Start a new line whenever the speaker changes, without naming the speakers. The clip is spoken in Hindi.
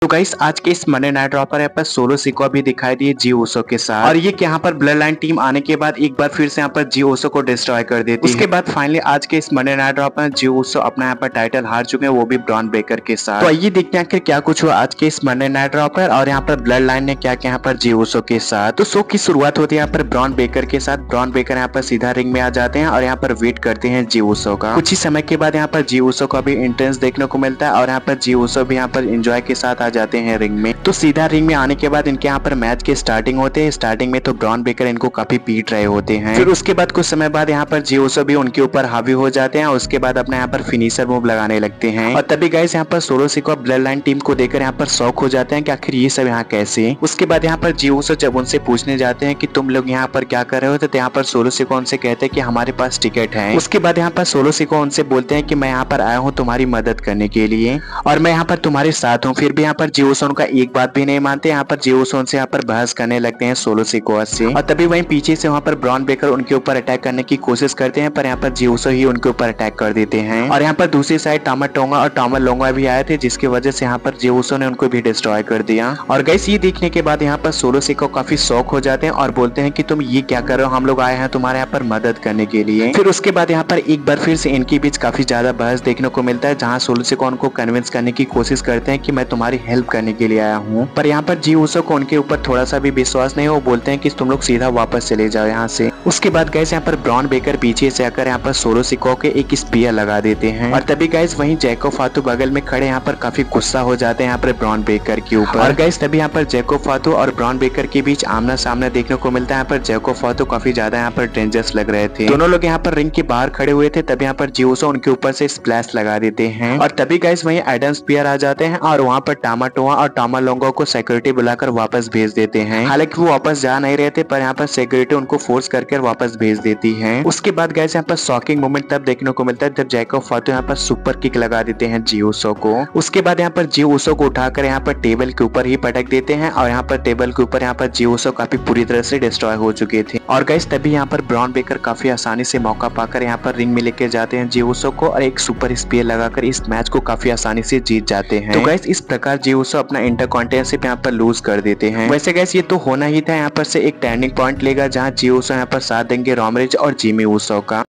तो गाइस आज के इस मंडे नाइट रॉ पर यहाँ पर सोलो सिकोआ भी दिखाई दिए जी ओसो के साथ, और ये यहाँ पर ब्लड लाइन टीम आने के बाद एक बार फिर से यहाँ पर जी ओसो को डिस्ट्रॉय कर देती है। उसके बाद फाइनली आज के इस मंडे नाइट रॉ पर जी ओसो अपना यहाँ पर टाइटल हार चुके हैं, वो भी ब्रॉन ब्रेकर के साथ। तो आइए देखते हैं आखिर क्या कुछ हुआ आज के इस मंडे नाइट रॉ पर, और यहाँ पर ब्लड लाइन ने क्या किया यहाँ पर जी ओसो के साथ। तो शो की शुरुआत होती है यहाँ पर ब्रॉन ब्रेकर के साथ। ब्रॉन ब्रेकर यहाँ पर सीधा रिंग में आ जाते हैं और यहाँ पर वेट करते हैं जी ओसो का। कुछ ही समय के बाद यहाँ पर जी ओसो का भी एंट्रेंस देखने को मिलता है, और यहाँ पर जी ओसो भी यहाँ पर एंजॉय के साथ आ जाते हैं रिंग में। तो सीधा रिंग में आने के बाद इनके यहाँ पर मैच के स्टार्टिंग होते हैं। स्टार्टिंग में तो ब्रॉन ब्रेकर इनको काफी पीट रहे होते हैं, फिर उसके बाद कुछ समय बाद यहाँ पर जी ओसो भी उनके ऊपर हावी हो जाते हैं, और उसके बाद अपने यहाँ पर फिनिशर मूव लगाने लगते हैं। और तभी गाइस यहाँ पर solo Sequoia blood line team को देखकर यहाँ पर शॉक हो जाते हैं कि आखिर ये सब यहाँ कैसे। उसके बाद यहाँ पर जी ओसो जब उनसे पूछने जाते हैं कि तुम लोग यहाँ पर क्या कर रहे हो, तो यहाँ पर सोलो सिकोआ उनसे कहते हैं कि हमारे पास टिकट है। उसके बाद यहाँ पर सोलो सिकोआ उनसे बोलते हैं कि मैं यहाँ पर आया हूँ तुम्हारी मदद करने के लिए, और मैं यहाँ पर तुम्हारे साथ हूँ। फिर भी यहाँ पर जी ओसो उनका एक बात भी नहीं मानते। यहाँ पर जी ओसो उनसे यहाँ पर बहस करने लगते हैं सोलो सिकोआ से, और तभी वहीं पीछे से वहाँ पर ब्रॉन ब्रेकर उनके ऊपर अटैक करने की कोशिश करते हैं, पर यहाँ पर जी ओसो ही उनके ऊपर अटैक कर देते हैं। और यहाँ पर दूसरी साइड टामा टोंगा और टामा लोंगा भी आए थे, जिसकी वजह से यहाँ पर जी ओसो ने उनको भी डिस्ट्रॉय कर दिया। और गाइस ये देखने के बाद यहाँ पर सोलो सिकोआ काफी शॉक हो जाते हैं और बोलते हैं कि तुम ये क्या कर रहे हो, हम लोग आए हैं तुम्हारे यहाँ पर मदद करने के लिए। फिर उसके बाद यहाँ पर एक बार फिर से इनके बीच काफी ज्यादा बहस देखने को मिलता है, जहाँ सोलो सिकोआ उनको कन्विंस करने की कोशिश करते हैं कि मैं तुम्हारी हेल्प करने के लिए आया हूँ। पर यहाँ पर जी ओसो को उनके ऊपर थोड़ा सा भी विश्वास नहीं है। वो बोलते हैं कि तुम लोग सीधा वापस चले जाओ यहाँ से। उसके बाद गाइस यहाँ पर ब्रॉन ब्रेकर पीछे से आकर यहाँ पर सोलो सिकोआ के एक स्पीयर लगा देते हैं, और तभी गाइस वहीं जैको फातू बगल में खड़े यहाँ पर काफी गुस्सा हो जाते हैं यहाँ पर ब्रॉन ब्रेकर के ऊपर। और गाइस तभी यहाँ पर जैको फातू और ब्रॉन ब्रेकर के बीच आमना सामना देखने को मिलता है। यहाँ पर जैको फातू काफी ज्यादा यहाँ पर डेंजरस लग रहे थे। दोनों लोग यहाँ पर रिंग के बाहर खड़े हुए थे, तभी यहाँ पर जी ओसो उनके ऊपर से स्प्लैश लगा देते हैं, और तभी गाइस वहीं एडम स्पीयर आ जाते हैं, और वहाँ पर टामा टोआ और टामा लोंगो को सिक्योरिटी बुलाकर वापस भेज देते हैं। हालांकि वो वापस जा नहीं रहे थे, पर यहाँ पर सिक्योरिटी उनको फोर्स करके वापस भेज देती है। उसके बाद गाइस यहाँ पर शॉकिंग मोमेंट तब देखने को मिलता है जब जैको फातू यहाँ पर सुपर किक लगा देते हैं जी ओसो को। उसके बाद यहाँ पर जी ओसो को उठाकर यहाँ पर टेबल के ऊपर ही पटक देते हैं, और यहाँ पर टेबल के ऊपर यहाँ पर जी ओसो काफी पूरी तरह से डिस्ट्रॉय हो चुके थे। और गाइस तभी यहाँ पर ब्रॉन ब्रेकर काफी आसानी से मौका पाकर यहाँ पर रिंग में लेके जाते हैं जी ओसो को, और एक सुपर स्पीयर लगाकर इस मैच को काफी आसानी से जीत जाते हैं। तो गाइस इस प्रकार जी ओसो अपना इंटरकॉन्टिनेंटशिप यहाँ पर लूज कर देते हैं। वैसे गाइस ये तो होना ही था, यहाँ पर से एक टर्निंग पॉइंट लेगा जहाँ जी ओसो यहाँ पर साथ देंगे रॉमरेज और जिमी ओसो का।